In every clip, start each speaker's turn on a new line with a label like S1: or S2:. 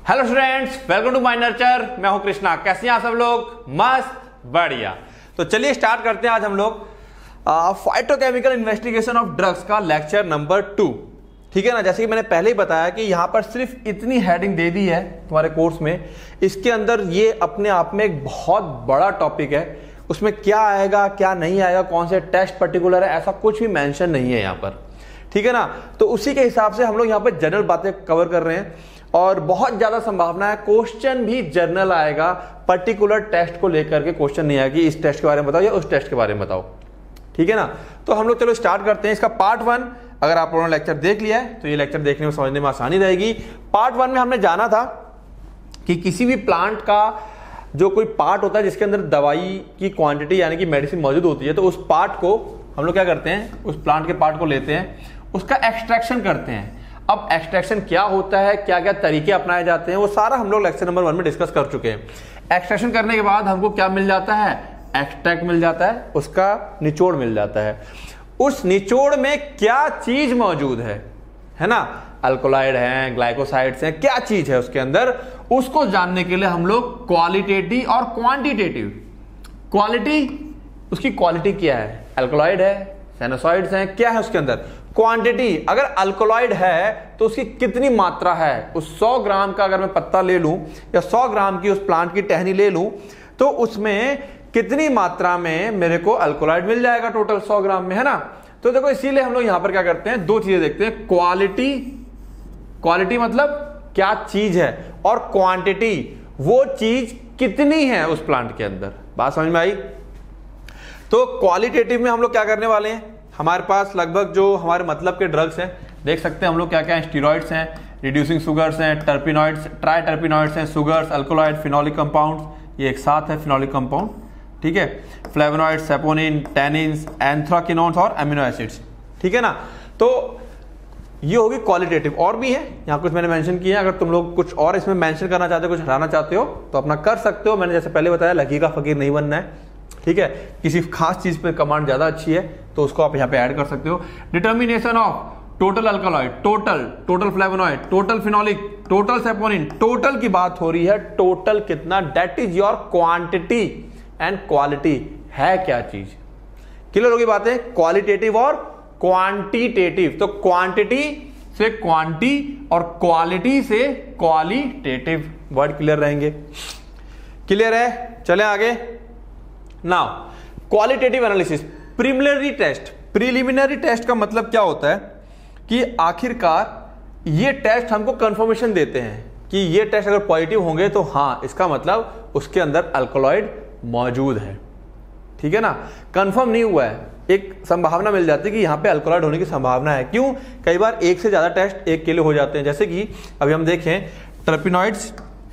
S1: Hello students, welcome to my nurture. मैं हूं कृष्णा। कैसे हैं आप सब लोग? मस्त, बढ़िया। तो चलिए स्टार्ट करते हैं आज हम लोग फाइटोकेमिकल इन्वेस्टिगेशन ऑफ ड्रग्स का लेक्चर नंबर 2। ठीक है ना। जैसे कि मैंने पहले ही बताया कि यहां पर सिर्फ इतनी हेडिंग दे दी है तुम्हारे कोर्स में, इसके अंदर ये अपने आप में एक बहुत बड़ा टॉपिक है। उसमें क्या आएगा क्या नहीं आएगा, कौन से टेस्ट पर्टिकुलर है, ऐसा कुछ भी मेंशन नहीं है यहाँ पर। ठीक है ना। तो उसी के हिसाब से हम लोग यहाँ पर जनरल बातें कवर कर रहे हैं और बहुत ज्यादा संभावना है क्वेश्चन भी जर्नल आएगा, पर्टिकुलर टेस्ट को लेकर के क्वेश्चन नहीं आएगा कि इस टेस्ट के बारे में बताओ या उस टेस्ट के बारे में बताओ। ठीक है ना। तो हम लोग चलो स्टार्ट करते हैं इसका पार्ट 1। अगर आप लोगों ने लेक्चर देख लिया है तो ये लेक्चर देखने में समझने में आसानी रहेगी। पार्ट 1 में हमने जाना था कि किसी भी प्लांट का जो कोई पार्ट होता है जिसके अंदर दवाई की क्वांटिटी यानी कि मेडिसिन मौजूद होती है, तो उस पार्ट को हम लोग क्या करते हैं, उस प्लांट के पार्ट को लेते हैं, उसका एक्सट्रैक्शन करते हैं। अब एक्सट्रैक्शन क्या होता है, क्या क्या तरीके अपनाए जाते हैं, वो सारा हम लोग लेक्चर नंबर 1 में डिस्कस कर चुके हैं। एक्सट्रैक्शन करने के बाद हमको क्या मिल जाता है, एक्सट्रैक्ट मिल जाता है, उसका निचोड़ मिल जाता है। उस निचोड़ में क्या चीज मौजूद है ना, अल्कोलाइड है, ग्लाइकोसाइड्स हैं, क्या चीज है उसके अंदर, उसको जानने के लिए हम लोग क्वालिटेटिव और क्वांटिटेटिव। क्वालिटी, उसकी क्वालिटी क्या है, अल्कोलाइड है, सेनोसाइड्स हैं, क्या है उसके अंदर। क्वांटिटी, अगर अल्कोलाइड है तो उसकी कितनी मात्रा है। उस 100 ग्राम का अगर मैं पत्ता ले लूं या 100 ग्राम की उस प्लांट की टहनी ले लूं तो उसमें कितनी मात्रा में मेरे को अल्कोलाइड मिल जाएगा टोटल 100 ग्राम में, है ना। तो देखो इसीलिए हम लोग यहां पर क्या करते हैं, दो चीजें देखते हैं। क्वालिटी, क्वालिटी मतलब क्या चीज है, और क्वांटिटी, वो चीज कितनी है उस प्लांट के अंदर। बात समझ में आई। तो क्वालिटेटिव में हम लोग क्या करने वाले हैं, हमारे पास लगभग जो हमारे मतलब के ड्रग्स हैं, देख सकते हैं हम लोग क्या क्या हैं। स्टीरॉइड्स हैं, रिड्यूसिंग शुगर्स हैं, टर्पिनॉइड्स, ट्राई टर्पिनॉइड्स हैं, शुगर्स, अल्कोलॉइड, फिनोलिक कंपाउंड्स, ये एक साथ है फिनोलिक कंपाउंड। ठीक है। फ्लेवोनॉइड्स, सेपोनिन, टैनिन्स, एंथ्राकिनोन्स और अमीनो एसिड्स। ठीक है ना। तो ये होगी क्वालिटेटिव। और भी है यहाँ कुछ मैंने मेंशन किया। अगर तुम लोग कुछ और इसमें मेंशन करना चाहते हो, कुछ हटाना चाहते हो तो अपना कर सकते हो। मैंने जैसे पहले बताया, लकी का फकीर नहीं बनना है। ठीक है। किसी खास चीज पे कमांड ज्यादा अच्छी है तो उसको आप यहाँ पे ऐड कर सकते हो। Determination of total alkaloid, total flavonoid, total phenolic, total saponin, total की बात हो रही है। टोटल कितना, that is your quantity and quality है क्या चीज। क्लियर होगी बातें, क्वालिटेटिव और क्वांटिटेटिव। तो क्वांटिटी से क्वांटी और क्वालिटी से क्वालिटेटिव, वर्ड क्लियर रहेंगे। क्लियर है। चले आगे। Now qualitative analysis, preliminary test का मतलब क्या होता है कि आखिरकार ये टेस्ट हमको कंफर्मेशन देते हैं कि ये टेस्ट अगर पॉजिटिव होंगे तो हाँ, इसका मतलब उसके अंदर अल्कोलॉइड मौजूद है। ठीक है ना। कंफर्म नहीं हुआ है, एक संभावना मिल जाती है कि यहां पे अल्कोलॉइड होने की संभावना है। क्यों, कई बार एक से ज्यादा टेस्ट एक के लिए हो जाते हैं। जैसे कि अभी हम देखें टर्पिनॉइड्स,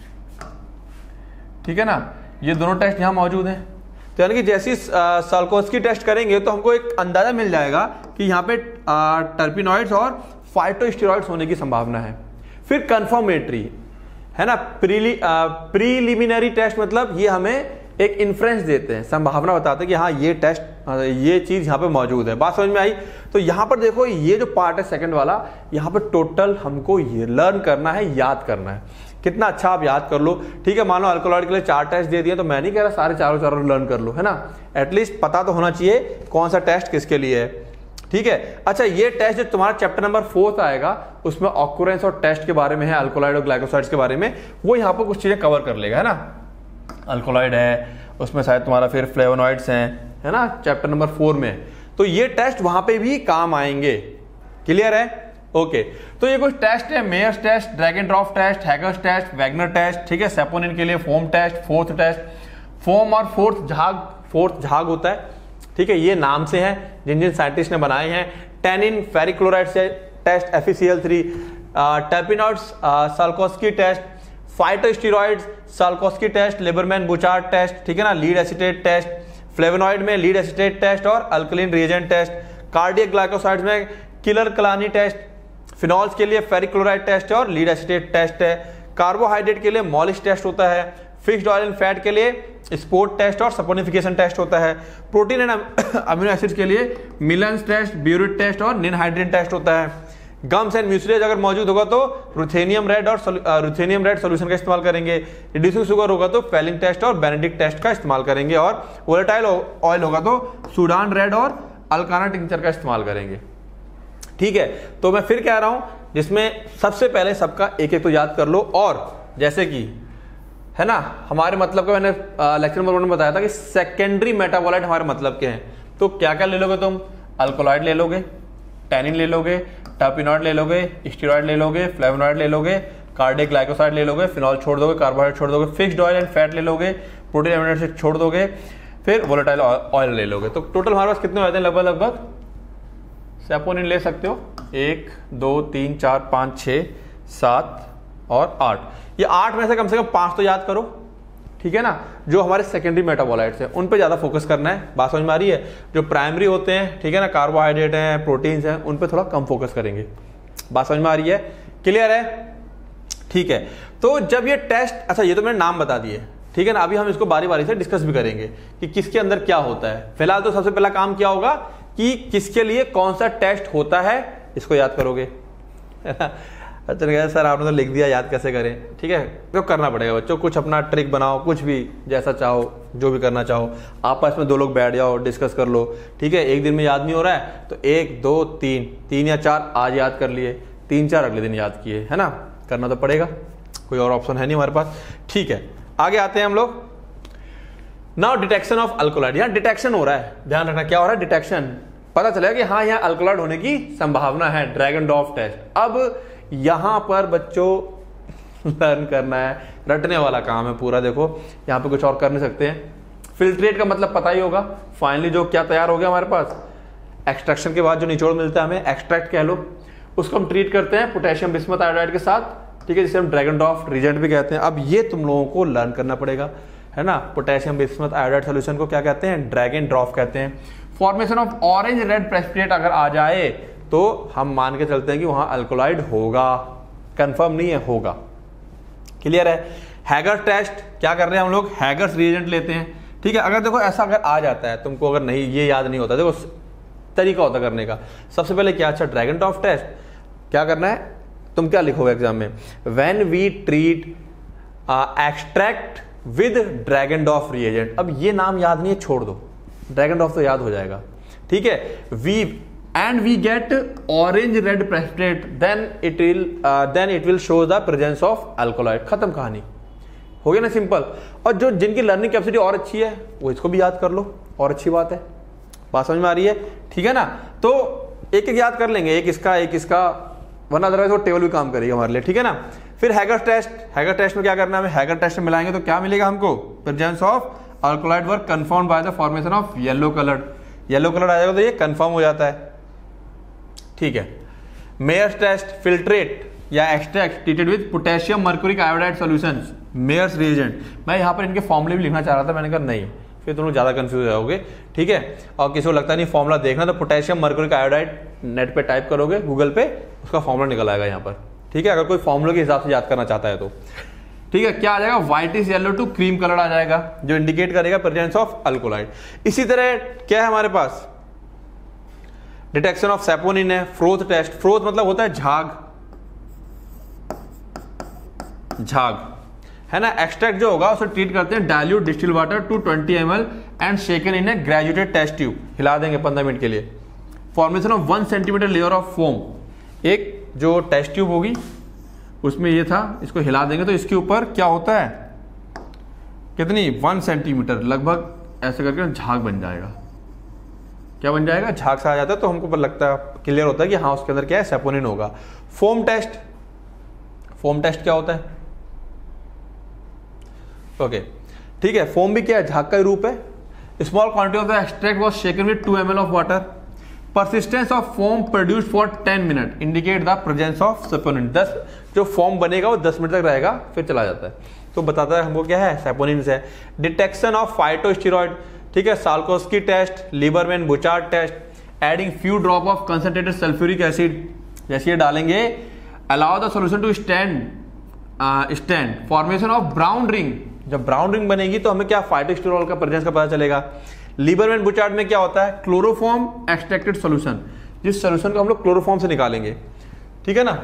S1: ठीक है ना, ये दोनों टेस्ट यहां मौजूद हैं। तो यानी कि जैसी साल्कोस्की टेस्ट करेंगे तो हमको एक अंदाजा मिल जाएगा कि यहाँ पे टर्पिनॉइड्स और फाइटोस्टेरॉइड्स होने की संभावना है। फिर कंफर्मेटरी है ना, प्रीलिमिनरी टेस्ट मतलब ये हमें एक इन्फ्रेंस देते हैं, संभावना बताते हैं कि हाँ ये टेस्ट, ये चीज यहाँ पे मौजूद है। बात समझ में आई। तो यहाँ पर देखो ये जो पार्ट है सेकंड वाला, यहाँ पर टोटल हमको ये लर्न करना है, याद करना है। कितना अच्छा आप याद कर लो। ठीक है। मान लो अल्कोलॉइड के लिए 4 टेस्ट दे दिए तो मैं नहीं कह रहा सारे चारों लर्न कर लो, है ना। एटलीस्ट पता तो होना चाहिए कौन सा टेस्ट किसके लिए है। ठीक है। अच्छा, ये टेस्ट जो तुम्हारा चैप्टर नंबर 4 आएगा उसमें ऑक्यूरेंस और टेस्ट के बारे में है, अल्कोलॉइड और ग्लाइकोसाइड्स के बारे में, वो यहाँ पर कुछ चीजें कवर कर लेगा, है ना। अल्कोलॉइड है, उसमें शायद तुम्हारा फिर फ्लेवोनॉइड्स हैं, है ना, चैप्टर नंबर 4 में। तो ये टेस्ट वहां पे भी काम आएंगे। क्लियर है। ओके। तो ये कुछ टेस्ट है, Mayer's test, Dragendorff test, Hager's test, Wagner test. ठीक है। सेपोनिन के लिए foam test, froth test, foam और फोर्थ झाग होता है। ठीक है। ये नाम से है जिन जिन साइंटिस्ट ने बनाए हैं। Tannin, ferric chloride test, FeCl3, terpenoids, Salkowski test, phytosteroids, Salkowski test, Liebermann Burchard test. ठीक है ना। लीड एसीटेट टेस्ट, फ्लेवोनॉइड में लीड एसीटेट टेस्ट और alkaline reagent test. Cardiac glycosides में किलर कलानी टेस्ट। फिनॉल्स के लिए फेरिक क्लोराइड टेस्ट है और लीड एसीटेट टेस्ट है। कार्बोहाइड्रेट के लिए मॉलिश टेस्ट होता है। फिक्स्ड ऑयल एंड फैट के लिए स्पोर्ट टेस्ट और सपोनिफिकेशन टेस्ट होता है। प्रोटीन एंड अमीनो एसिड्स के लिए मिलन्स टेस्ट, ब्यूरिट टेस्ट और निनहाइड्रिन टेस्ट होता है। गम्स एंड म्यूसिलेज अगर मौजूद होगा तो रुथेनियम रेड सॉल्यूशन का इस्तेमाल करेंगे। रिड्यूसिंग शुगर होगा तो फेलिंग टेस्ट और बेनेडिक्ट टेस्ट का इस्तेमाल करेंगे। और वोलेटाइल ऑयल होगा तो सूडान रेड और अल्काना टिंचर का इस्तेमाल करेंगे। ठीक है, तो मैं फिर कह रहा हूं, जिसमें सबसे पहले सबका एक एक तो याद कर लो। और जैसे कि है ना, हमारे मतलब का मैंने लेक्चर नंबर 1 में बताया था कि सेकेंडरी मेटाबोलाइट हमारे मतलब के हैं। तो क्या क्या ले लोगे तुम? अल्कोलॉइड ले लोगे, टैनिन ले लोगे, टर्पिनॉइड ले लोगे, स्टेरॉइड ले लोगे, फ्लेवोनॉइड ले लोगे, कार्डिक ग्लाइकोसाइड ले लोगे, फिनॉल छोड़ दोगे, कार्बोहाइड्रेट छोड़ दोगे, फिक्स्ड ऑयल एंड फैट ले लोगे, प्रोटीन एमिनो एसिड छोड़ दोगे, फिर वोलेटाइल ऑयल ले लोगे। तो टोटल हमारे पास कितने हो जाते हैं? लगभग सैपोनिन ले सकते हो 1 2 3 4 5 6 7 और 8। ये 8 में से कम 5 तो याद करो। ठीक है ना, जो हमारे सेकेंडरी मेटाबोलाइट्स हैं उन पे ज्यादा फोकस करना है। बात समझ में आ रही है? जो प्राइमरी होते हैं, ठीक है ना, कार्बोहाइड्रेट हैं, प्रोटीन्स हैं, उन पे थोड़ा कम फोकस करेंगे। बात समझ में आ रही है? क्लियर है? ठीक है, तो जब ये टेस्ट, अच्छा ये तो मैंने नाम बता दिए, ठीक है ना, अभी हम इसको बारी बारी से डिस्कस भी करेंगे कि किसके अंदर क्या होता है। फिलहाल तो सबसे पहला काम क्या होगा कि किसके लिए कौन सा टेस्ट होता है, इसको याद करोगे। अच्छा सर आपने तो लिख दिया, याद कैसे करें? ठीक है, तो करना पड़ेगा बच्चों, कुछ अपना ट्रिक बनाओ, कुछ भी जैसा चाहो, जो भी करना चाहो, आपस में 2 लोग बैठ जाओ, डिस्कस कर लो। ठीक है, एक दिन में याद नहीं हो रहा है तो 1 2 3 या 4 आज याद कर लिए, 3 4 अगले दिन याद किए, है ना, करना तो पड़ेगा, कोई और ऑप्शन है नहीं हमारे पास। ठीक है, आगे आते हैं हम लोग। नाउ डिटेक्शन ऑफ अल्कोलॉइड, यहाँ डिटेक्शन हो रहा है, ध्यान रखना क्या हो रहा है? डिटेक्शन। पता चला कि हाँ यहाँ अल्कोलॉइड होने की संभावना है, ड्रैगन डॉर्फ टेस्ट। अब यहां पर बच्चों लर्न करना है, रटने वाला काम है पूरा। देखो यहां पे कुछ और कर नहीं सकते हैं। फिल्ट्रेट का मतलब पता ही होगा। फाइनली जो क्या तैयार हो गया हमारे पास, एक्सट्रैक्शन के बाद जो निचोड़ मिलता है हमें, एक्सट्रैक्ट कह लो, उसको हम ट्रीट करते हैं पोटेशियम बिस्मथ आयोडाइड के साथ। ठीक है, जिसे हम ड्रैगन डॉर्फ रिजेंट भी कहते हैं। अब ये तुम लोगों को लर्न करना पड़ेगा, है ना। पोटेशियम बिस्मथ आयोडाइड सोल्यूशन को क्या कहते हैं? ड्रैगन डॉर्फ कहते हैं। Formation of orange red precipitate अगर आ जाए तो हम मान के चलते हैं कि वहां अल्कोलॉइड होगा, कंफर्म नहीं है, होगा। क्लियर है? हैगर टेस्ट क्या कर रहे हैं हम लोग? हैगर्स रिएजेंट लेते हैं। ठीक है, अगर देखो ऐसा अगर आ जाता है तुमको, अगर नहीं ये याद नहीं होता, देखो तरीका होता करने का। सबसे पहले क्या, अच्छा ड्रैगन डॉर्फ टेस्ट क्या करना है, तुम क्या लिखोगे एग्जाम में? When we treat extract with Dragendorff reagent. अब ये नाम याद नहीं है, छोड़ दो, ड्रैगन डॉर्फ तो याद हो जाएगा। ठीक है, we get orange red precipitate, then it will show the presence of alkaloid। खत्म कहानी, हो गया ना, सिंपल। और जो जिनकी लर्निंग कैपेसिटी और अच्छी है वो इसको भी याद कर लो, और अच्छी बात है। बात समझ में आ रही है? ठीक है ना, तो एक एक याद कर लेंगे, एक इसका, वरना अदरवाइज वो टेबल भी काम करेगी हमारे लिए। ठीक है ना। फिर हैगर टेस्ट में क्या करना है हमें? हैगर टेस्ट में मिलाएंगे तो क्या मिलेगा हमको? Presence of alkaloid were confirmed by the formation of yellow colour आ जाएगा, तो ये कंफर्म हो जाता है। ठीक है, मेयर्स टेस्ट, फिल्ट्रेट या extract treated with potassium mercuric iodide solutions, Mayer's reagent. मैं यहाँ पर इनके फॉर्मूले भी लिखना चाह रहा था, मैंने कहा नहीं, फिर तुम लोग ज्यादा कंफ्यूज होगे। ठीक है, और किसी को लगता नहीं फॉर्मूला देखना, तो पोटेशियम मर्क्यूरिक आयोडाइड नेट पे टाइप करोगे गूगल पे, उसका फॉर्मूला निकल आएगा यहाँ पर। ठीक है, अगर कोई फॉर्मूले के हिसाब से याद करना चाहता है तो। ठीक है, क्या आ जाएगा? Whitish yellow to cream colour आ जाएगा, जो इंडिकेट करेगा प्रेजेंस ऑफ अल्कोलॉइड। इसी तरह क्या है हमारे पास? डिटेक्शन ऑफ सैपोनिन है, फ्रोथ टेस्ट। फ्रोथ मतलब होता है झाग, है ना। एक्सट्रैक्ट जो होगा उसे ट्रीट करते हैं dilute distil water to 20 ml and shaken in a graduated test tube, हिला देंगे 15 मिनट के लिए। Formation of 1 centimetre layer of foam, एक जो टेस्ट ट्यूब होगी उसमें ये था, इसको हिला देंगे तो इसके ऊपर क्या होता है, कितनी 1 सेंटीमीटर लगभग ऐसे करके झाग बन जाएगा। क्या बन जाएगा? झाग सा आ जाता है, तो हमको लगता है, क्लियर होता है कि हाँ उसके अंदर क्या है, सैपोनिन होगा। फोम टेस्ट क्या होता है? ओके, ठीक है, फोम भी क्या है? झाग का रूप है। Small quantity of the extract was shaken with 2 ml of water. Persistence of foam produced for 10 minute indicate the presence of saponin. 10 जो फोम बनेगा वो 10 मिनट तक रहेगा, फिर चला जाता है, तो बताता है हमको क्या है, सैपोनिन है। डिटेक्शन ऑफ फाइटोस्टेरॉइड, ठीक है, Salkowski test, Liebermann Burchard test, adding few drop of concentrated sulphuric acid, जैसे ये डालेंगे, allow the solution to stand. Formation of brown ring, जब ब्राउन रिंग बनेगी तो हमें क्या, फाइटोस्टेरॉल का प्रेजेंस का पता चलेगा। लीबरमैन बुचार्ड में क्या होता है? क्लोरोफॉर्म एक्सट्रैक्टेड सॉल्यूशन, जिस सॉल्यूशन को हम लोग क्लोरोफॉर्म से निकालेंगे, ठीक है ना।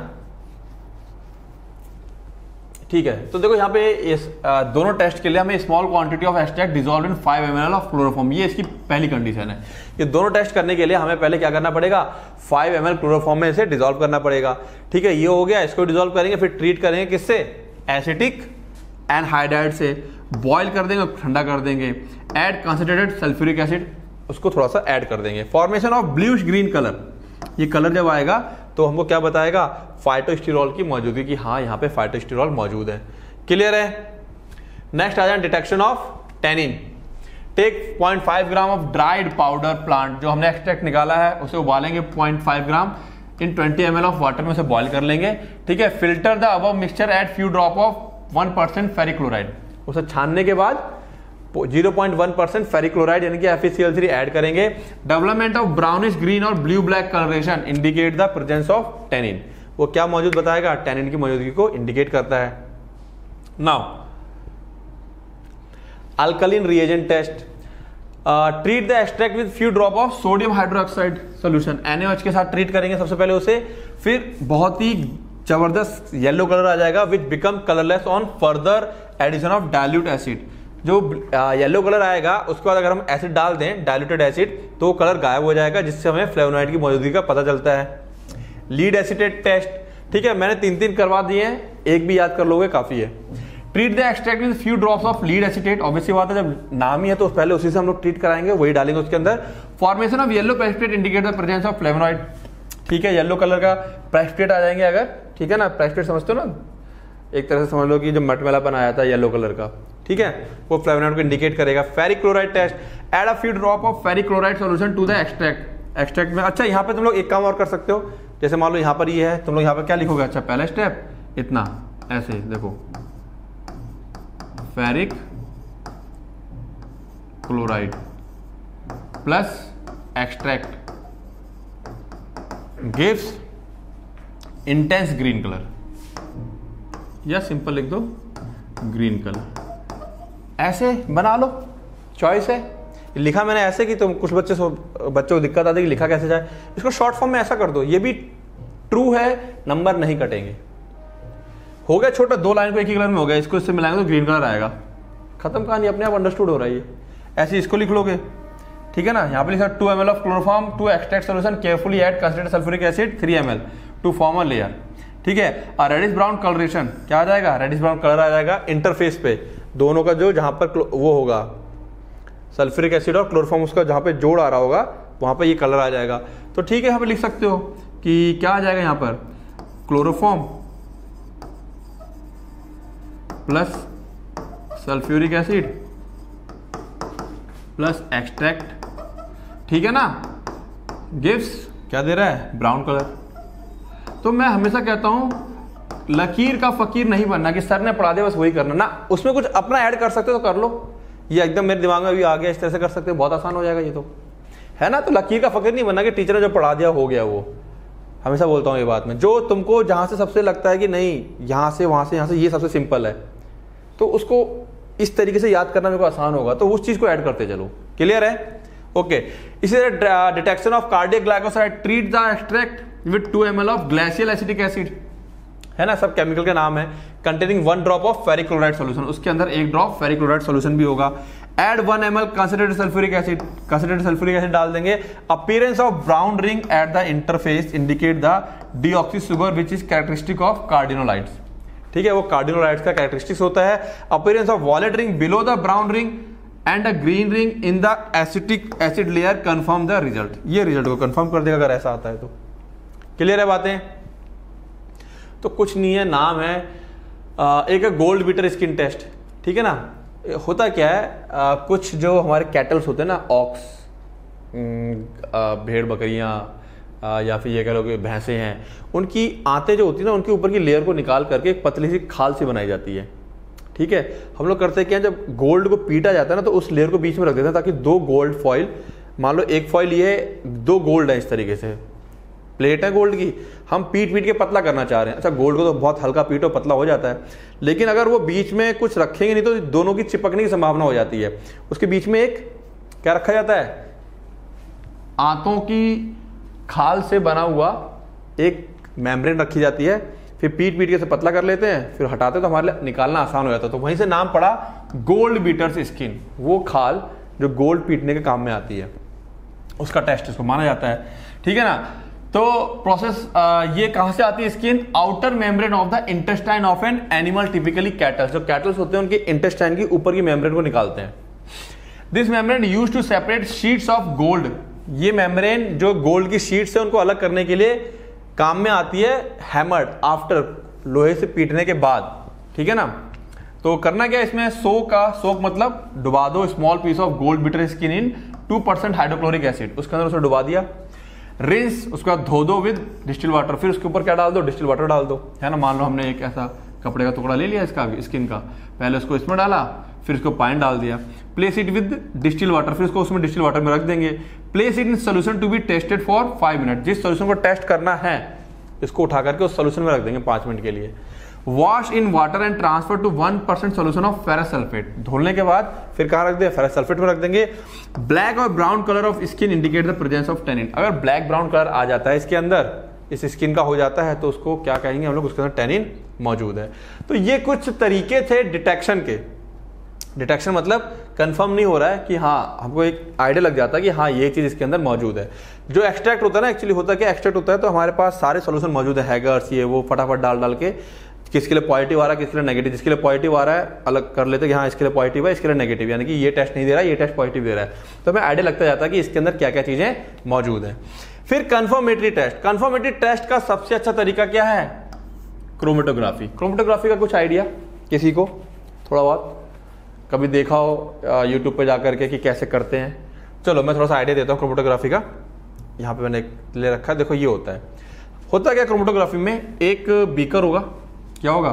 S1: ठीक है, तो देखो यहाँ पे इस दोनों टेस्ट के लिए हमें small quantity of extract dissolve in 5 ml of chloroform, ये इसकी पहली कंडीशन है। ये दोनों टेस्ट करने के लिए हमें पहले क्या करना पड़ेगा, 5 ml क्लोरोफॉर्म में इसे डिसॉल्व करना पड़ेगा। ठीक है, ये हो गया, इसको डिसॉल्व करेंगे, फिर ट्रीट करेंगे किससे, एसिटिक एनहाइड्राइड से, बॉयल कर देंगे, ठंडा कर देंगे, ऐड कंसंट्रेटेड सल्फ्यूरिक एसिड, उसको थोड़ा सा ऐड कर देंगे, formation of bluish green colour. ये कलर जब आएगा तो हमको क्या बताएगा, फाइटोस्टेरॉल की मौजूदगी, कि हाँ यहाँ पे फाइटोस्टेरॉल मौजूद है। क्लियर है। नेक्स्ट आ जाए detection of tannin. Take 0.5 gram of dried powder plant, जो हमने एक्सट्रैक्ट निकाला है उसे उबालेंगे 0.5 gram in 20 ml of water में, उसे बॉयल कर लेंगे। ठीक है, filter the above mixture at few drop of 1% ferric chloride, उसे छानने के बाद 0.1% फेरिक क्लोराइड यानी कि FeCl3 ऐड करेंगे। डेवलपमेंट ऑफ ब्राउनिश ग्रीन और blue black colouration indicate the presence of tannin, वो क्या मौजूद बताएगा, टैनिन की मौजूदगी को इंडिकेट करता है। Now alkaline reagent test, treat the extract with few drop of sodium hydroxide solution, NaOH के साथ ट्रीट करेंगे सबसे पहले उसे, फिर बहुत ही जबरदस्त येलो कलर आ जाएगा which become colourless on further addition of dilute acid. जो येलो कलर आएगा उसके बाद अगर हम एसिड डाल दें, डाइल्यूटेड एसिड, तो कलर गायब हो जाएगा, जिससे हमें फ्लेवोनॉइड की मौजूदगी का पता चलता है। लीड एसिटेट टेस्ट, ठीक है, मैंने 3 करवा दिए हैं, एक भी याद कर लोगे काफी है। Treat the extract with few drops of lead acetate, obviously बात है जब नाम ही है तो पहले उसी से हम लोग ट्रीट कराएंगे, वही डालेंगे उसके अंदर। Formation of yellow precipitate indicate the presence of flavonoid, ठीक है, येलो कलर का प्रेसिपिटेट आ जाएंगे अगर, ठीक है ना, प्रेसिपिटेट समझते हो ना, एक तरह से समझ लो कि जो मटमैलापन आया था येलो कलर का, ठीक है, वो फ्लेवोनॉइड को इंडिकेट करेगा। Ferric chloride test, add a few drop of ferric chloride solution to the extract में। अच्छा, यहाँ पे तुम लोग एक काम और कर सकते हो, जैसे मान लो यहाँ पर ये है, तुम लोग यहाँ पर क्या लिखोगे, अच्छा पहला स्टेप इतना, ऐसे देखो, ferric chloride plus extract gives intense green colour, या सिंपल लिख दो ग्रीन कलर, ऐसे बना लो, चॉइस है। लिखा मैंने ऐसे कि तुम कुछ बच्चों को दिक्कत आती है कि लिखा कैसे जाए, इसको शॉर्ट फॉर्म में ऐसा कर दो, ये भी ट्रू है, नंबर नहीं कटेंगे। हो गया छोटा, 2 लाइन को एक ही कलर में हो गया, इसको इससे मिलाएंगे तो ग्रीन कलर आएगा, खत्म कहानी, अपने आप अंडरस्टूड हो रहा है। ऐसे इसको लिख लोगे, ठीक है ना। यहाँ पे लिखा 2 ml of chloroform to extract solution, carefully add concentrated sulphuric acid 3 ml to form a layer, ठीक है। और रेडिश ब्राउन कलरेशन क्या आ जाएगा, रेडिश ब्राउन कलर आ जाएगा इंटरफेस पे, दोनों का जो जहां पर वो होगा सल्फ्यूरिक एसिड और क्लोरोफॉर्म, उसका जहां पे जोड़ आ रहा होगा वहां पे ये कलर आ जाएगा। तो ठीक है, यहाँ पे लिख सकते हो कि क्या आ जाएगा यहाँ पर, chloroform plus sulphuric acid plus extract, ठीक है ना, गिव्स क्या दे रहा है, ब्राउन कलर। तो मैं हमेशा कहता हूं लकीर का फकीर नहीं बनना कि सर ने पढ़ा दिया बस वही करना ना, उसमें कुछ अपना ऐड कर सकते हो तो कर लो। ये एकदम मेरे दिमाग में अभी आ गया, इस तरह से कर सकते हो, बहुत आसान हो जाएगा ये तो, है ना। तो लकीर का फकीर नहीं बनना कि टीचर ने जो पढ़ा दिया हो गया, वो हमेशा बोलता हूँ ये बात में, जो तुमको जहां से सबसे लगता है कि नहीं यहाँ से वहां से यहाँ से ये सबसे सिंपल है, तो उसको इस तरीके से याद करना मेरे को आसान होगा, तो उस चीज को ऐड करते चलो। क्लियर है, ओके। इसी तरह detection of cardiac glycoside, treat the extract with 2 ml of glacial acetic acid, है ना, सब केमिकल के नाम है, containing 1 drop of ferric chloride solution, उसके अंदर 1 ड्रॉप फेरिक क्लोराइड सोल्यूशन भी होगा। Add 1 ml concentrated sulphuric acid, concentrated sulphuric acid डाल देंगे। Appearance of brown ring at the interface indicate the deoxy sugar which is characteristic of cardenolides, ठीक है, वो cardenolides का कैरेक्टरिस्टिक्स होता है। Appearance of violet ring below the brown ring and a green ring in the acetic acid layer confirm the result, ये result को confirm कर देगा अगर ऐसा आता है तो। क्लियर है बातें। तो कुछ नहीं है, नाम है, एक है गोल्ड बीटर स्किन टेस्ट, ठीक है ना। होता क्या है, कुछ जो हमारे कैटल्स होते हैं ना, ऑक्स, भेड़ बकरियां, या फिर ये कह लो कि भैंसे हैं, उनकी आंतें जो होती है ना, उनके ऊपर की लेयर को निकाल करके एक पतली सी खाल सी बनाई जाती है, ठीक है। हम लोग करते क्या है, जब गोल्ड को पीटा जाता है ना तो उस लेयर को बीच में रख देते हैं ताकि 2 गोल्ड फॉइल, मान लो एक फॉइल ये 2 गोल्ड है, इस तरीके से प्लेट है गोल्ड की, हम पीट के पतला करना चाह रहे हैं। अच्छा, गोल्ड को तो बहुत हल्का पीटो पतला हो जाता है, लेकिन अगर वो बीच में कुछ रखेंगे नहीं तो दोनों की चिपकने की संभावना हो जाती है। उसके बीच में एक क्या रखा जाता है, आंतों की खाल से बना हुआ एक मेम्ब्रेन रखी जाती है, फिर पीट पीट के से पतला कर लेते हैं, फिर हटाते तो हमारे लिए निकालना आसान हो जाता है। तो वहीं से नाम पड़ा गोल्ड बीटर्स स्किन, वो खाल जो गोल्ड पीटने के काम में आती है, उसका टेस्ट इसको माना जाता है। ठीक है ना। तो प्रोसेस ये कहां से आती है skin? Outer membrane of the intestine of an animal, typically cattles. जो कैटल्स होते हैं उनके इंटेस्टाइन की ऊपर की मेम्ब्रेन को निकालते हैं। This membrane used to separate sheets of gold. ये मेम्ब्रेन जो गोल्ड की शीट्स है उनको अलग करने के लिए काम में आती है, हैमर्ड आफ्टर, लोहे से पीटने के बाद। ठीक है ना। तो करना क्या इसमें? सोक मतलब डुबा दो small piece of gold beater skin in 2% hydrochloric acid, उसके अंदर उसे डुबा दिया। रिंस, उसके बाद धो दो विद डिस्टिल वाटर, फिर उसके ऊपर क्या डाल दो? डिस्टिल वाटर डाल दो, है ना। मान लो हमने एक ऐसा कपड़े का टुकड़ा ले लिया इसका स्किन का, पहले उसको इसमें डाला, फिर इसको पानी डाल दिया। Place it with distil water, फिर उसको उसमें डिस्टिल वाटर में रख देंगे। Place it in solution to be tested for 5 minute. जिस सोल्यूशन को टेस्ट करना है इसको उठा करके उस सोल्यूशन में रख देंगे 5 मिनट के लिए। Wash in water and transfer to 1% solution of ferrous sulphate. धोने के बाद फिर कहां रख देंगे? फेरस सल्फेट में रख देंगे। ब्लैक और brown colour of skin indicate the presence of tannin. अगर ब्लैक ब्राउन कलर आ जाता है इसके अंदर, इस स्किन का हो जाता है, तो उसको क्या कहेंगे हम लोग? उसके अंदर टैनिन मौजूद है। तो ये कुछ तरीके थे डिटेक्शन के। डिटेक्शन मतलब कंफर्म नहीं हो रहा है कि हाँ, हमको एक आइडिया लग जाता है कि हाँ ये चीज इसके अंदर मौजूद है। जो एक्सट्रैक्ट होता है ना, एक्चुअली होता है कि एक्सट्रैक्ट होता है तो हमारे पास सारे सोल्यूशन मौजूद है, हैगर्स ये वो, फटाफट डाल के किसके लिए पॉजिटिव आ रहा है, किसके लिए नेगेटिव। जिसके लिए पॉजिटिव आ रहा है अलग कर लेते हैं कि हाँ इसके लिए पॉजिटिव है, इसके लिए नेगेटिव, यानी कि ये टेस्ट नहीं दे रहा है, ये टेस्ट पॉजिटिव दे रहा है। तो हमें आइडिया लगता जाता है कि इसके अंदर क्या क्या चीजें मौजूद है। फिर कंफर्मेटरी टेस्ट। कंफर्मेटरी टेस्ट का सबसे अच्छा तरीका क्या है? क्रोमेटोग्राफी। क्रोमेटोग्राफी का कुछ आइडिया किसी को? थोड़ा बहुत कभी देखा हो यूट्यूब पे जाकर के कि कैसे करते हैं? चलो मैं थोड़ा सा आइडिया देता हूँ क्रोमेटोग्राफी का। यहाँ पे मैंने ले रखा है, देखो ये होता क्या क्रोमेटोग्राफी में? एक बीकर होगा, क्या होगा?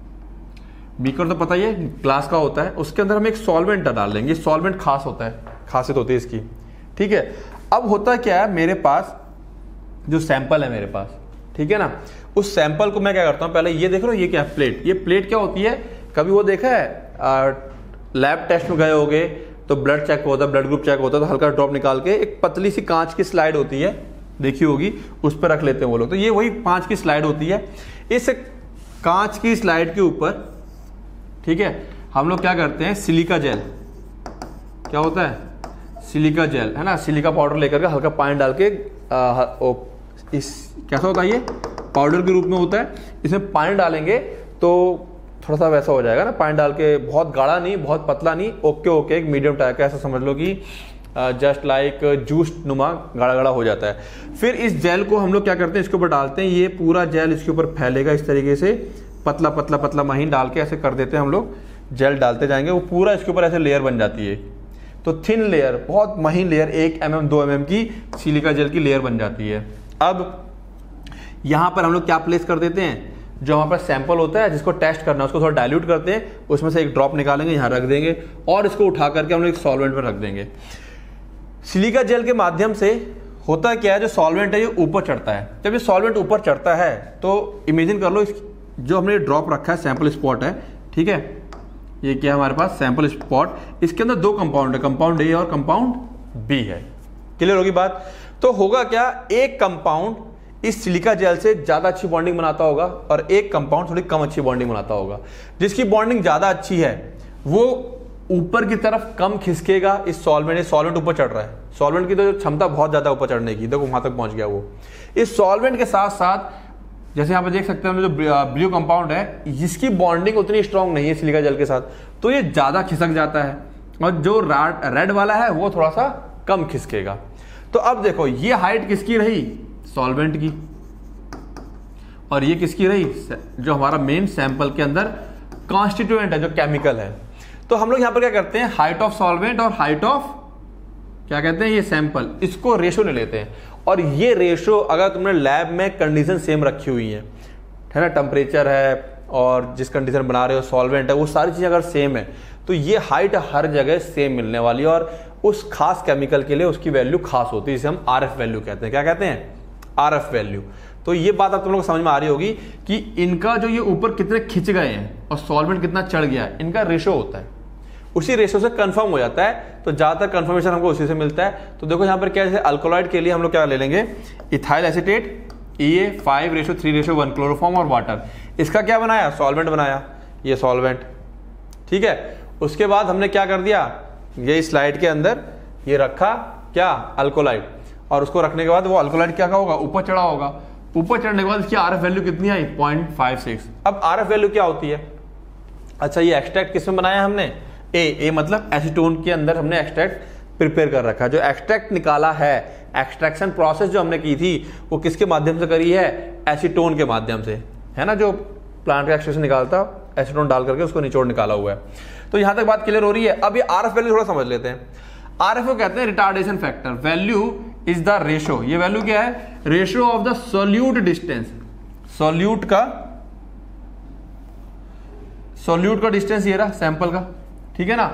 S1: बीकर तो पता ही है, ग्लास का होता है। उसके अंदर हम एक सॉल्वेंट डाल देंगे। सॉल्वेंट खास होता है, खासियत होती है इसकी। ठीक है। अब होता क्या है, मेरे पास जो सैंपल है मेरे पास, ठीक है ना, उस सैंपल को मैं क्या करता हूं, पहले ये देख रहे हो, ये क्या है? प्लेट। ये प्लेट क्या होती है? कभी वो देखा है लैब टेस्ट में गए होगे तो ब्लड चेक होता है, ब्लड ग्रुप चेक होता है, तो हल्का ड्रॉप निकाल के एक पतली सी कांच की स्लाइड होती है, देखी होगी, उस पर रख लेते हैं वो लोग। तो ये वही कांच की स्लाइड होती है। इस कांच की स्लाइड के ऊपर, ठीक है, हम लोग क्या करते हैं? सिलिका जेल, क्या होता है? सिलिका जेल, है ना। सिलिका पाउडर लेकर के हल्का पानी डाल के कैसा होता है? ये पाउडर के रूप में होता है। इसमें पानी डालेंगे तो थोड़ा सा वैसा हो जाएगा ना, पानी डाल के, बहुत गाढ़ा नहीं, बहुत पतला नहीं, ओके एक मीडियम टाइप का, ऐसा समझ लो कि जस्ट लाइक जूस नुमा गाढ़ा गाढ़ा हो जाता है। फिर इस जेल को हम लोग क्या करते हैं? इसके ऊपर डालते हैं। ये पूरा जेल इसके ऊपर फैलेगा इस तरीके से, पतला पतला पतला महीन डाल के ऐसे कर देते हैं हम लोग। जेल डालते जाएंगे, वो पूरा इसके ऊपर ऐसे लेयर बन जाती है। तो थिन लेयर, बहुत महीन लेयर, 1 mm 2 mm की सिलिका जेल की लेयर बन जाती है। अब यहां पर हम लोग क्या प्लेस कर देते हैं? जो हमारे पास सैंपल होता है जिसको टेस्ट करना है, उसको थोड़ा डाइल्यूट करते हैं, उसमें से एक ड्रॉप निकालेंगे, यहां रख देंगे और इसको उठा करके हम लोग एक सॉल्वेंट में रख देंगे। सिलिका जेल के माध्यम से होता क्या है? जो सॉल्वेंट है ये ऊपर चढ़ता है। जब ये सॉल्वेंट ऊपर चढ़ता है तो इमेजिन कर लो, जो हमने ड्रॉप रखा है, सैंपल स्पॉट है, ठीक है, ये क्या है हमारे पास? Sample spot. इसके अंदर 2 कंपाउंड है, कंपाउंड ए और कंपाउंड बी है। क्लियर होगी बात? तो होगा क्या? एक कंपाउंड इस सिलिका जेल से ज्यादा अच्छी बॉन्डिंग बनाता होगा और एक कंपाउंड थोड़ी कम अच्छी बॉन्डिंग बनाता होगा। जिसकी बॉन्डिंग ज्यादा अच्छी है वो ऊपर की तरफ कम खिसकेगा इस सॉल्वेंट। सॉल्वेंट ऊपर चढ़ रहा है, सॉल्वेंट की तो क्षमता बहुत ज्यादा ऊपर चढ़ने की, देखो वहां तक पहुंच गया वो। इस सॉल्वेंट के साथ साथ जैसे यहाँ पे देख सकते हैं, जो ब्लू कंपाउंड है, जिसकी बॉन्डिंग उतनी स्ट्रांग नहीं है सिलिका जेल के साथ, तो ये ज्यादा खिसक जाता है, और जो रेड वाला है वो थोड़ा सा कम खिसकेगा। तो अब देखो, ये हाइट किसकी रही? सॉल्वेंट की। और ये किसकी रही? जो हमारा मेन सैंपल के अंदर कॉन्स्टिट्यूएंट है, जो केमिकल है। तो हम लोग यहां पर क्या करते हैं? हाइट ऑफ सॉल्वेंट और हाइट ऑफ क्या कहते हैं, ये सैंपल, इसको रेशो ले लेते हैं। और ये रेशो अगर तुमने लैब में कंडीशन सेम रखी हुई है ना, टेम्परेचर है और जिस कंडीशन बना रहे हो, सॉल्वेंट है, वो सारी चीजें अगर सेम है तो ये हाइट हर जगह सेम मिलने वाली है। और उस खास केमिकल के लिए उसकी वैल्यू खास होती है, जिसे हम RF वैल्यू कहते हैं। क्या कहते हैं? RF value. तो ये बात आप तुम लोग को समझ में आ रही होगी कि इनका जो ये ऊपर कितने खिंच गए हैं और सॉल्वेंट कितना चढ़ गया है, इनका रेशो होता है। उसी रेशो से कंफर्म हो जाता है। तो ज्यादातर कंफर्मेशन हमको उसी से मिलता है। तो देखो यहाँ पर क्या, जैसे अल्कोलॉइड के लिए हम लोग क्या ले लेंगे? इथाइल एसीटेट ये 5:3:1 क्लोरोफॉर्म और वाटर, इसका क्या बनाया, सॉल्वेंट बनाया, ये सॉल्वेंट। ठीक है, उसके बाद हमने क्या कर दिया, ये स्लाइड के अंदर ये रखा क्या, अल्कोलाइड, और उसको रखने के बाद वो अल्कोलाइड क्या होगा, ऊपर चढ़ा होगा। ऊपर चढ़ने के बाद इसकी आरएफ वैल्यू कितनी आई, 0.56। अब आरएफ वैल्यू क्या होती है, अच्छा ये एक्सट्रैक्ट किसमें बनाया हमने, ए मतलब एसीटोन के अंदर हमने एक्सट्रैक्ट प्रिपेयर कर रखा है। जो एक्सट्रैक्ट निकाला है, एक्सट्रैक्शन प्रोसेस जो हमने की थी वो किसके माध्यम से करी है, एसीटोन के माध्यम से, है ना, जो प्लांट का एक्सट्रैक्शन निकालता एसीटोन डाल करके उसको निचोड़ निकाला हुआ है। तो यहां तक बात क्लियर हो रही है। अब ये आरएफ वैल्यू थोड़ा समझ लेते हैं। आरएफ को कहते हैं retardation factor, value is the ratio, ये वैल्यू क्या है, ratio of the solute distance, solute का डिस्टेंस ये रहा सैंपल का, ठीक है ना,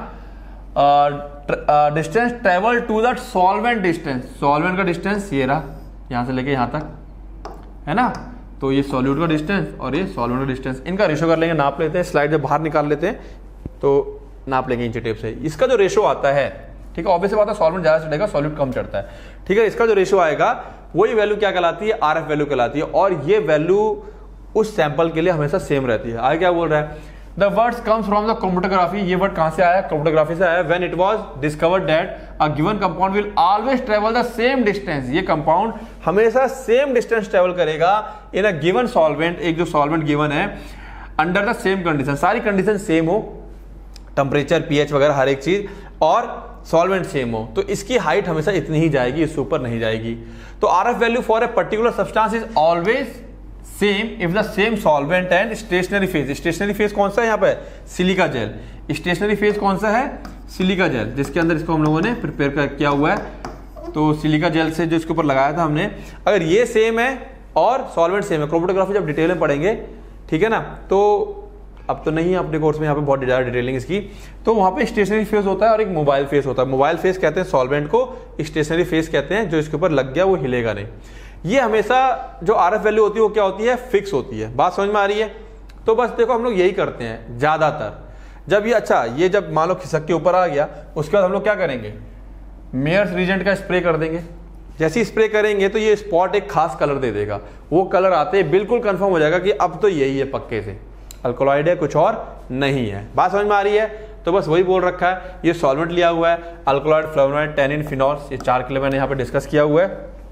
S1: distance travel to the solvent distance, solvent का डिस्टेंस ये रहा यहां से लेके यहां तक, है ना, तो ये सॉल्यूट का डिस्टेंस और ये सॉल्वेंट का डिस्टेंस, इनका रेशो कर लेंगे, नाप लेते हैं, स्लाइड जब बाहर निकाल लेते हैं तो नाप लेंगे इंची टेप से। इसका जो रेशो आता है, ठीक है, ऑब्वियस बात है सॉल्वेंट ज्यादा चढ़ेगा, सॉल्यूट कम चढ़ता है, ठीक है, इसका जो रेशो आएगा वही वैल्यू क्या कहलाती है, आरएफ वैल्यू कहलाती है, और ये वैल्यू उस सैंपल के लिए हमेशा सेम रहती है। आगे क्या बोल रहा है, the words comes from the chromatography, ये वर्ड कहां से आया, क्रोमेटोग्राफी से आया। When it was discovered that a given compound will always travel the same distance, ये कंपाउंड हमेशा सेम डिस्टेंस ट्रेवल करेगा इन अ गिवन सॉल्वेंट, एक जो सॉल्वेंट गिवन है, अंडर द सेम कंडीशन, सारी कंडीशन सेम हो, टेम्परेचर, पीएच वगैरह हर एक चीज, और सॉल्वेंट सेम हो, तो इसकी हाइट हमेशा इतनी ही जाएगी, इससे ऊपर नहीं जाएगी। तो RF value for a particular substance is always same if the same solvent and stationary phase, stationary phase कौन सा है यहाँ पे, सिलिका जेल, स्टेशनरी फेज कौन सा है, सिलिका जेल, जिसके अंदर इसको हम लोगों ने प्रिपेयर किया हुआ है, तो सिलिका जेल से जो इसके ऊपर लगाया था हमने, अगर ये सेम है और सॉल्वेंट सेम है, क्रोमेटोग्राफी जब डिटेल में पढ़ेंगे, ठीक है ना, तो अब तो नहीं है अपने कोर्स में, यहाँ पे बहुत ज़्यादा डिटेलिंग इसकी, तो वहाँ पे स्टेशनरी फेज होता है और एक मोबाइल फेज होता है। मोबाइल फेज कहते हैं सॉल्वेंट को, स्टेशनरी फेज कहते हैं जो इसके ऊपर लग गया वो हिलेगा नहीं। ये हमेशा जो आरएफ वैल्यू होती है वो क्या होती है, फिक्स होती है। बात समझ में आ रही है, तो बस देखो हम लोग यही करते हैं ज़्यादातर, जब ये अच्छा ये जब मान लो खिसक के ऊपर आ गया, उसके बाद हम लोग क्या करेंगे, मेयर्स रीजेंट का स्प्रे कर देंगे। जैसे ही स्प्रे करेंगे तो ये स्पॉट एक खास कलर दे देगा, वो कलर आते ही बिल्कुल कंफर्म हो जाएगा कि अब तो यही है, पक्के से अल्कोलॉइड है, कुछ और नहीं है। बात समझ में आ रही है, तो बस वही बोल रखा है, ये सॉल्वेंट लिया हुआ है, अल्कोलॉइड, फ्लेवोनॉइड, टैनिन, फिनॉल्स, ये 4 किलो मैंने यहाँ पे डिस्कस किया हुआ है,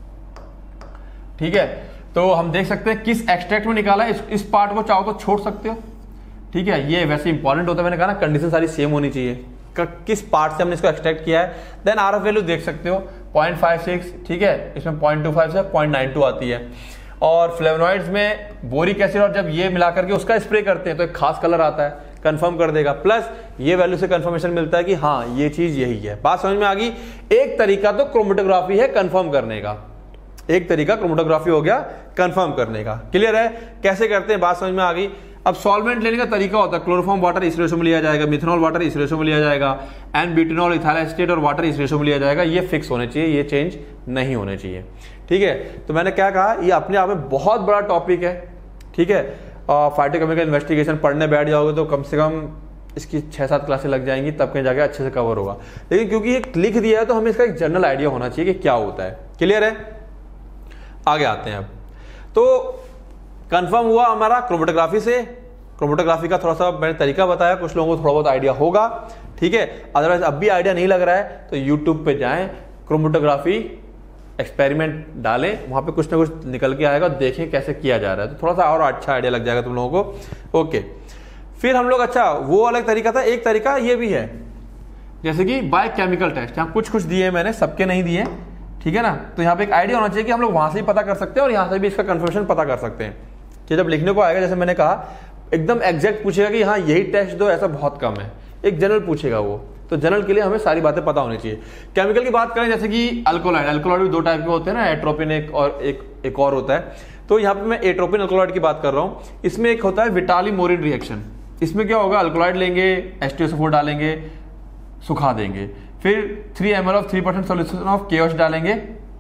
S1: ठीक है। तो हम देख सकते हैं किस एक्सट्रैक्ट में निकाला है, इस पार्ट को चाहो तो छोड़ सकते हो, ठीक है, ये वैसे इंपॉर्टेंट होता है, मैंने कहा ना कंडीशन सारी सेम होनी चाहिए, किस पार्ट से हमने इसको एक्सट्रैक्ट किया है। देन आरएफ वैल्यू देख सकते हो 0.56, ठीक है, इसमें 0.25 से 0.92 आती है, और फ्लेवोनॉइड्स में बोरिक एसिड, और जब ये मिला करके उसका स्प्रे करते हैं तो एक खास कलर आता है, कंफर्म कर देगा, प्लस ये वैल्यू से कंफर्मेशन मिलता है कि हाँ ये चीज यही है। बात समझ में आ गई। एक तरीका तो क्रोमेटोग्राफी है कंफर्म करने का, एक तरीका क्रोमेटोग्राफी हो गया कंफर्म करने का, क्लियर है, कैसे करते हैं बात समझ में आ गई। अब सॉल्वेंट लेने का तरीका होता है, क्लोरोफॉर्म वाटर इस रेशो में लिया जाएगा, मिथेनॉल वाटर इस रेशो में लिया जाएगा, एंड ब्यूटेनॉल, इथाइल एसीटेट और वाटर इस रेशो में लिया जाएगा। ये फिक्स होने चाहिए, ये चेंज नहीं होने चाहिए, ठीक है। तो मैंने क्या कहा, ये अपने आप में बहुत बड़ा टॉपिक है, ठीक है। फाइटोकेमिकल इन्वेस्टिगेशन पढ़ने बैठ जाओगे तो कम से कम इसकी 6-7 क्लासें लग जाएंगी, तब कहीं जाके अच्छे से कवर होगा। लेकिन क्योंकि ये लिख दिया है तो हमें इसका एक जनरल आइडिया होना चाहिए कि क्या होता है, क्लियर है। आगे आते हैं अब, तो कंफर्म हुआ हमारा क्रोमेटोग्राफी से। क्रोमेटोग्राफी का थोड़ा सा मैंने तरीका बताया, कुछ लोगों को थोड़ा बहुत आइडिया होगा, ठीक है। अदरवाइज अब भी आइडिया नहीं लग रहा है तो यूट्यूब पे जाएं, क्रोमेटोग्राफी एक्सपेरिमेंट डालें, वहां पे कुछ ना कुछ निकल के आएगा, देखें कैसे किया जा रहा है, तो थोड़ा सा और अच्छा आइडिया लग जाएगा तुम लोगों को। ओके, फिर हम लोग, अच्छा वो अलग तरीका था, एक तरीका ये भी है, जैसे कि बाय केमिकल टेस्ट, यहाँ कुछ कुछ दिए मैंने, सबके नहीं दिए, ठीक है ना। तो यहाँ पे एक आइडिया होना चाहिए कि हम लोग वहां से भी पता कर सकते हैं और यहाँ से भी इसका कंफर्मेशन पता कर सकते हैं कि जब लिखने को आएगा, जैसे मैंने कहा एकदम एग्जैक्ट पूछेगा कि हाँ यही टेस्ट दो, ऐसा बहुत कम है, एक जनरल पूछेगा वो, तो जनरल के लिए हमें सारी बातें पता होनी चाहिए। केमिकल की बात करें, जैसे कि अल्कोलॉइड, अल्कोलॉइड भी 2 टाइप के होते हैं ना, एट्रोपिन एक और एक और होता है। तो यहाँ पे मैं एट्रोपिन अल्कोलॉइड की बात कर रहा हूँ। इसमें एक होता है विटाली-मोरिन रिएक्शन, इसमें क्या होगा, अल्कोलॉइड लेंगे, H2SO4 डालेंगे, सुखा देंगे, फिर 3 ml of 3% solution of KOH डालेंगे,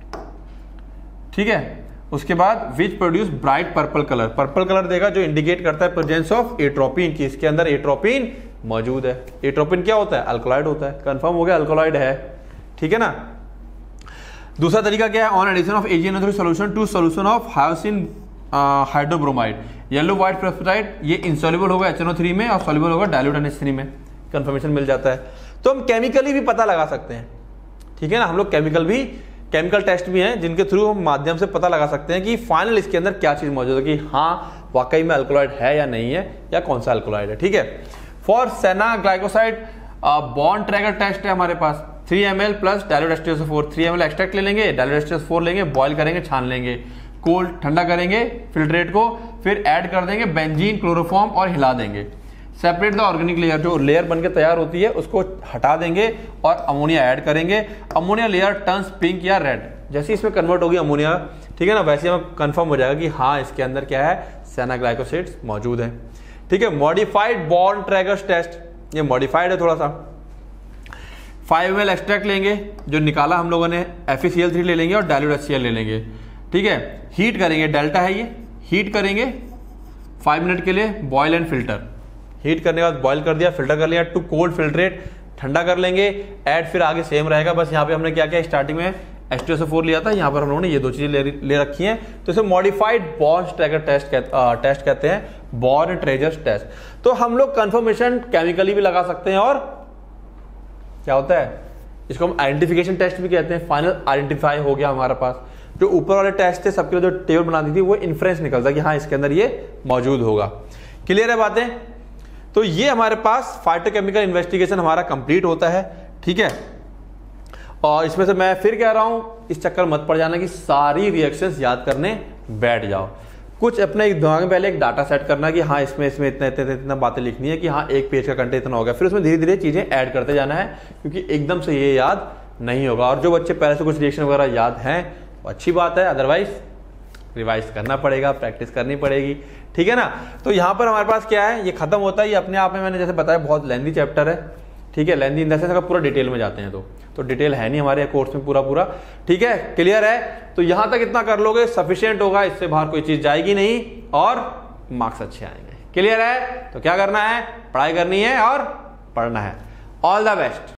S1: ठीक है। उसके बाद which produce bright purple colour, purple colour देगा जो इंडिकेट करता है प्रेजेंस ऑफ एट्रोपिन, की इसके अंदर एट्रोपिन मौजूद है। एट्रोपिन क्या होता है, अल्कोलॉइड होता है, कंफर्म हो गया अल्कोलॉइड है, ठीक है ना। दूसरा तरीका क्या है, on addition of AgNO3 solution to solution of hyoscine hydrobromide, yellow white precipitate, ये इंसॉल्युबल होगा HNO3 में और सॉल्युबल होगा डाइल्यूट NH3 में, कंफर्मेशन मिल जाता है। तो हम केमिकली भी पता लगा सकते हैं, ठीक है ना, हम लोग केमिकल टेस्ट भी हैं जिनके थ्रू हम माध्यम से पता लगा सकते हैं कि फाइनल इसके अंदर क्या चीज मौजूद है, कि हाँ वाकई में अल्कोलॉइड है या नहीं है, या कौन सा अल्कोलॉइड है, ठीक है। फॉर सेना ग्लाइकोसाइड बॉन्ड ट्रैकर टेस्ट है हमारे पास, 3 ml plus dilute H2SO4, 3 ml extract ले लेंगे, डाइल्यूट H2SO4 लेंगे, बॉयल करेंगे, छान लेंगे, कोल्ड ठंडा करेंगे फिल्ट्रेट को, फिर ऐड कर देंगे बेंजीन क्लोरोफॉर्म और हिला देंगे। सेपरेट द ऑर्गेनिक लेयर, जो लेयर बनकर तैयार होती है उसको हटा देंगे और अमोनिया ऐड करेंगे। अमोनिया लेयर टर्न्स पिंक या रेड, जैसे इसमें कन्वर्ट होगी अमोनिया, ठीक है ना, वैसे हमें कंफर्म हो जाएगा कि हाँ इसके अंदर क्या है, सेना ग्लाइकोसाइड्स मौजूद है, ठीक है। मॉडिफाइड बॉन्ड ट्रैकर टेस्ट, ये मॉडिफाइड है थोड़ा सा। 5 ml एक्सट्रैक्ट लेंगे जो निकाला हम लोगों ने, FeCl3 ले लेंगे और डाइल्यूट HCl ले लेंगे, ठीक है। हीट करेंगे, डेल्टा है ये, हीट करेंगे 5 मिनट के लिए, बॉयल एंड फिल्टर। हीट करने के बाद बॉयल कर दिया, फिल्टर कर लिया, टू कोल्ड फिल्ट्रेट, ठंडा कर लेंगे, ऐड फिर आगे सेम रहेगा, बस यहाँ पे हमने क्या किया, स्टार्टिंग में H2SO4 लिया था, यहाँ पर हम लोगों ने ये दो चीजें ले रखी हैं, तो इसे मॉडिफाइड बॉन्ड ट्रैकर टेस्ट कहते हैं, बॉन्ड ट्रेजर टेस्ट। तो हम लोग कंफर्मेशन केमिकली भी लगा सकते हैं, और क्या होता है इसको हम आइडेंटिफिकेशन टेस्ट भी कहते हैं। फाइनल आइडेंटिफाई हो गया हमारे पास, जो ऊपर वाले टेस्ट थे सबके जो टेबल बना दी थी वो इन्फ्रेंस निकलता कि हाँ इसके अंदर ये मौजूद होगा। क्लियर है बातें? तो ये हमारे पास फाइटोकेमिकल इन्वेस्टिगेशन हमारा कंप्लीट होता है, ठीक है। और इसमें से मैं फिर कह रहा हूं, इस चक्कर मत पड़ जाना कि सारी रिएक्शंस याद करने बैठ जाओ। कुछ अपने दिमाग में पहले एक डाटा सेट करना कि हाँ इसमें इतना बातें लिखनी है कि हाँ एक पेज का कंटेंट इतना हो गया, फिर उसमें धीरे धीरे चीजें ऐड करते जाना है, क्योंकि एकदम से ये याद नहीं होगा। और जो बच्चे पहले से कुछ रिएक्शन वगैरह याद हैं वो अच्छी बात है, अदरवाइज रिवाइज करना पड़ेगा, प्रैक्टिस करनी पड़ेगी, ठीक है ना। तो यहाँ पर हमारे पास क्या है, ये खत्म होता है, ये अपने आप में मैंने जैसे बताया बहुत लेंथी चैप्टर है, ठीक है। लेंथी इन द सेंस अगर पूरा डिटेल में जाते हैं तो डिटेल है नहीं हमारे कोर्स में पूरा, ठीक है। क्लियर है? तो यहां तक इतना कर लोगे सफिशिएंट होगा, इससे बाहर कोई चीज जाएगी नहीं और मार्क्स अच्छे आएंगे। क्लियर है? तो क्या करना है, पढ़ाई करनी है और पढ़ना है। All the best.